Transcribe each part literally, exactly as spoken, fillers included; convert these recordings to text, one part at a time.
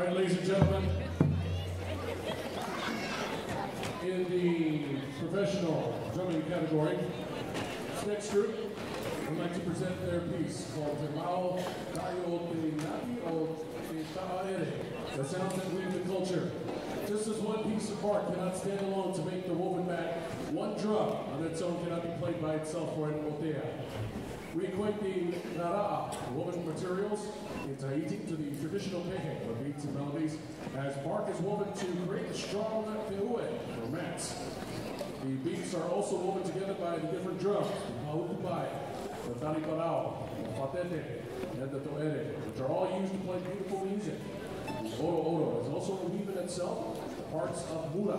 right, ladies and gentlemen, in the professional drumming category, this next group would like to present their piece called Te Mau Kaio Te Naki o Te Ta'aere, the sounds that weave the culture. Just as one piece of bark cannot stand alone to make the woven mat, one drum on its own cannot be played by itself for an otea. We equate the nara'a, woven materials in Tahiti, to the traditional pehe, or beats and melodies, as bark is woven to create a strong teue, or mats. The beats are also woven together by the different drums, the pautupai, the tariparao, the fatete, and the toere, which are all used to play beautiful music. The oro oro is also a weave in itself. The parts of mura,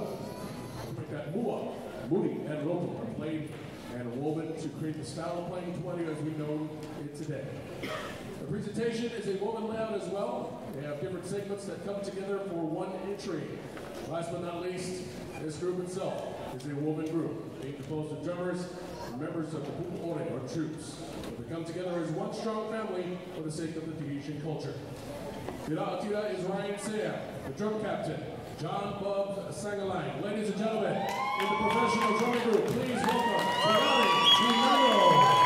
mua, muri, and ropu are played and woven to create the style of playing twenty as we know it today. The presentation is a woven layout as well. They have different segments that come together for one entry. Last but not least, this group itself is a woven group, being composed of drummers and members of the pupu'ore, or troops. They come together as one strong family for the sake of the Tahitian culture. Tira Atira is Ryan Sea, the drum captain, John Bub Sangalang. Ladies and gentlemen, in the professional drumming group, please welcome Tirari Tinaro.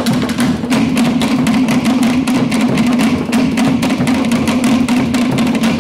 Thank you.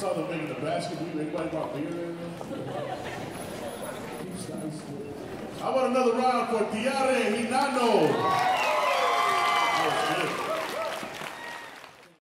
saw them making the basket. Anybody brought beer in? How about another round for Tiare Hinano? That was good.